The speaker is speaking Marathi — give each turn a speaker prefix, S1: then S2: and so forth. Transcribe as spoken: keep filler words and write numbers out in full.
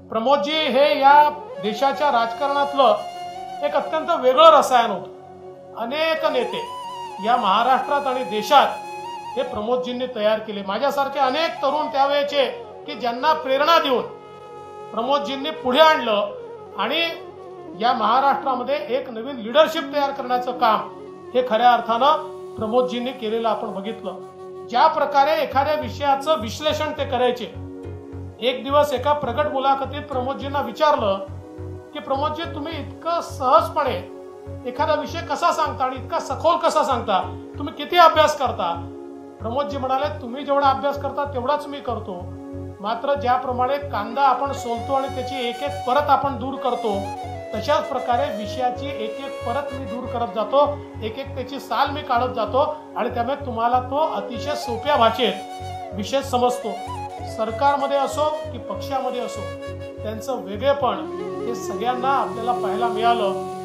S1: प्रमोदजी हे या देशाच्या राजकारणातलं एक अत्यंत वेगळं रसायन होतं। अनेक नेते या महाराष्ट्रात आणि देशात हे प्रमोदजींनी तयार केले। माझ्यासारखे अनेक तरुण त्यावेळेचे की ज्यांना प्रेरणा देऊन प्रमोदजींनी पुढे आणलं आणि या महाराष्ट्रामध्ये एक नवीन लीडरशिप तयार करण्याचं काम हे खऱ्या अर्थानं प्रमोदजींनी केलेलं आपण बघितलं। ज्या प्रकारे एखाद्या विषयाचं विश्लेषण ते करायचे। एक दिवस एका प्रगट मुलाखतीत प्रमोदजींना विचारलं की प्रमोदजी तुम्ही इतकं सहजपणे एखादा विषय कसा सांगता आणि इतका सखोल कसा सांगता, तुम्ही किती अभ्यास करता? प्रमोदजी म्हणाले तुम्ही जेवढा अभ्यास करता तेवढाच मी करतो, मात्र ज्याप्रमाणे कांदा आपण सोलतो आणि त्याची एक एक परत आपण दूर करतो तशाच प्रकारे विषयाची एक एक परत मी दूर करत जातो, एक एक त्याची साल मी काढत जातो आणि त्यामुळे तुम्हाला तो अतिशय सोप्या भाषेत विषय समजतो। सरकारमध्ये असो की पक्षामध्ये असो त्यांचं वेगळेपण हे सगळ्यांना आपल्याला पाहायला मिळालं।